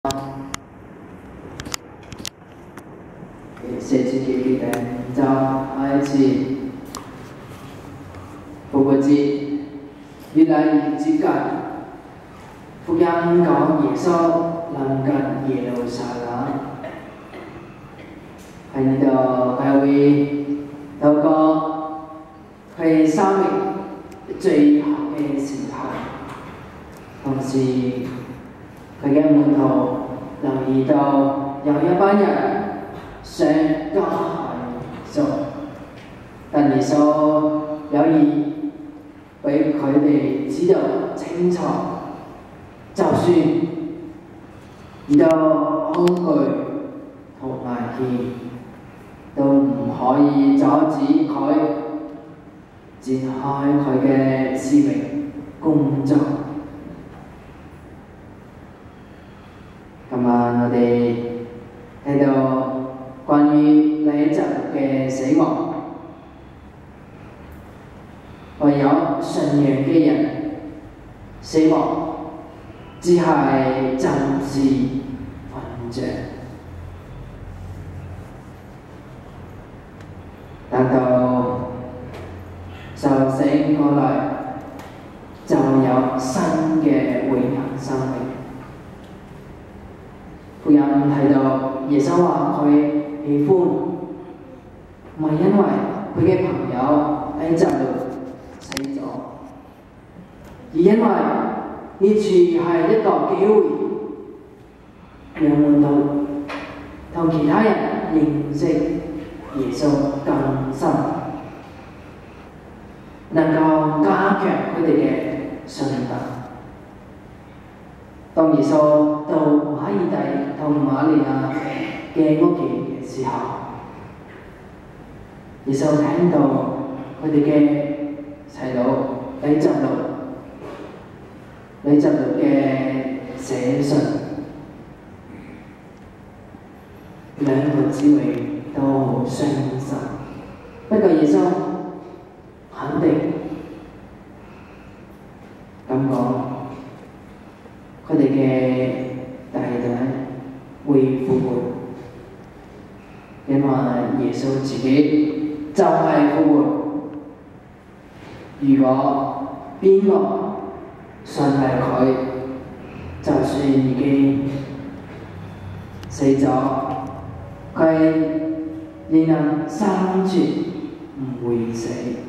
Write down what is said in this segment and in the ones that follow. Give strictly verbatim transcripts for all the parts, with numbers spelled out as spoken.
社區嘅決定就係一次復活節越嚟越接近，福音講耶穌臨近耶路撒冷，喺呢度佢會透過佢生命最後嘅時候，同時佢嘅門徒留意到有一班人想加害耶穌，但耶穌有意俾佢哋知道清楚，就算遇到恐懼同危險，都唔可以阻止佢展開佢嘅使命工作。今晚我哋睇到關於拉匝祿嘅死亡，唯有信仰嘅人死亡只係暫時瞓着，但到就醒過來就有新嘅永恆生命。福音提到耶穌話佢喜歡，唔係因為佢嘅朋友喺就死咗，而因為呢處係一個機會，讓門徒同其他人認識耶穌更深，能夠加強佢哋嘅信德。當耶穌到馬爾大同瑪利亞嘅屋企嘅時候，耶穌聽到佢哋嘅細佬拉匝祿拉匝祿嘅寫信，兩個姊妹都好傷心。不過耶穌肯定咁講，佢哋嘅弟弟會復活，因為耶穌自己就係復活。如果邊個信賴佢，就算已經死咗，佢仍能生存，唔會死。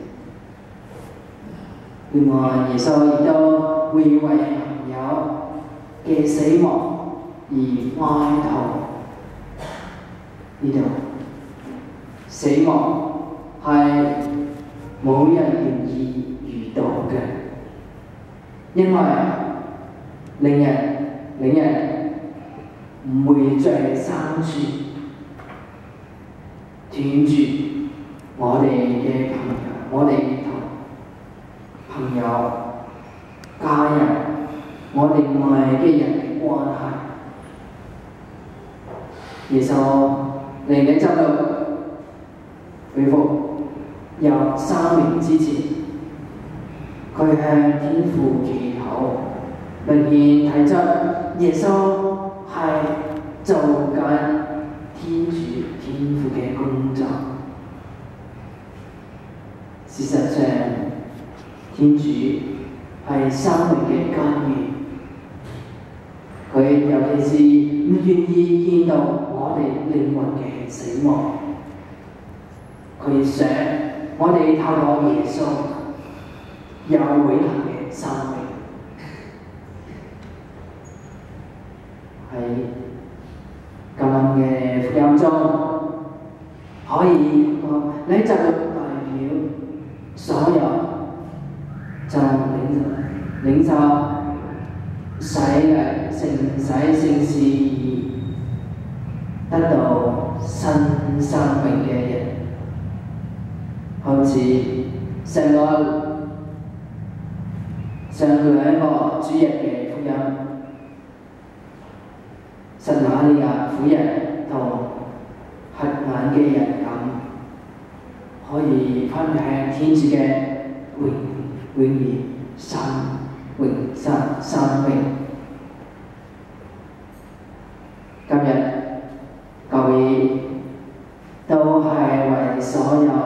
另外，耶穌亦都會為朋友嘅死亡而哀悼。呢度死亡係冇人願意遇到嘅，因為令人令人唔會再生存，斷絕我哋嘅朋友，我哋同朋友、家人，我哋愛嘅人嘅關係。耶穌嚟拉匝祿恢復有生命之前，佢向天父祈禱，明顯睇出耶穌係做緊天主天父嘅工作。事實上，天主係生命嘅根源，佢尤其是唔願意見到我哋靈魂嘅死亡，佢想我哋透過耶穌有永恆嘅生命。喺今晚嘅福音中，可以講拉匝祿代表所有就領領受洗禮、聖洗、聖事而得到新生命嘅人，好似上個上兩個主日嘅福音，聖瑪利亞婦人同瞎眼嘅人咁，可以分享天主嘅永永遠生永生生命。 今日教會都係為所有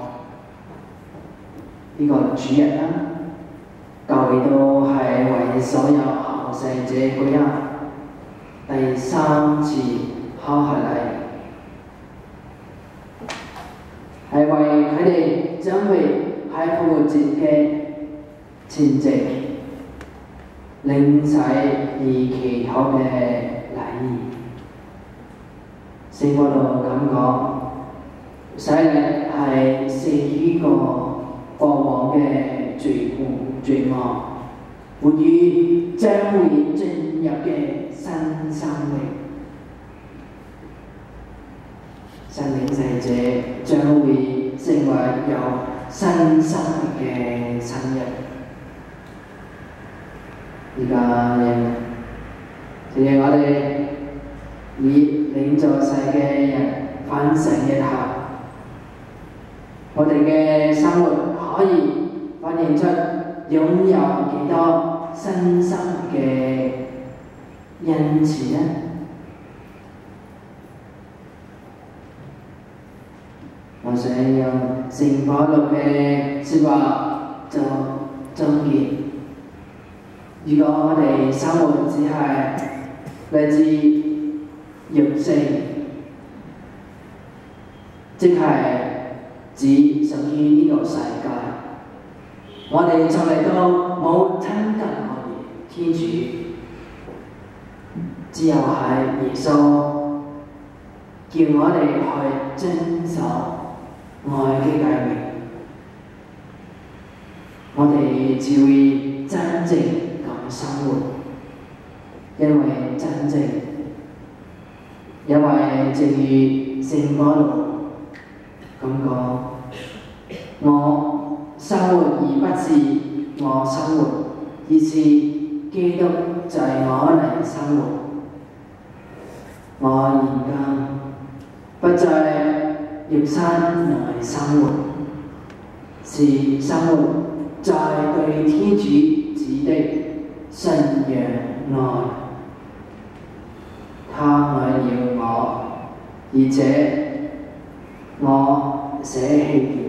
呢個主日啦，教會都係為所有後世者舉行第三次考核禮，係為佢哋將會喺復活節嘅前夕領洗而祈禱嘅禮儀。聖保羅咁講，洗禮係死於個過往嘅罪惡罪惡，活於將會進入嘅新生命。新領洗者將會成為有新生命嘅新人。而家咧，就讓我哋以領在世嘅人反省一下，我哋嘅生活可以反映出擁有幾多新生嘅恩賜呢？我想用聖保羅嘅説話做總結。如果我哋生活只係來自肉性，即係只屬於呢個世界，我哋從嚟都冇親近我哋天主，只有係耶穌叫我哋去遵守愛嘅誡命，我哋只會真正咁生活，因為真正，因為正如聖保羅咁講，我生活而不是我生活，而是基督在我裏生活。我現今不在肉身內生活，是生活在對天主子的信仰內。他愛了我，而且我捨棄了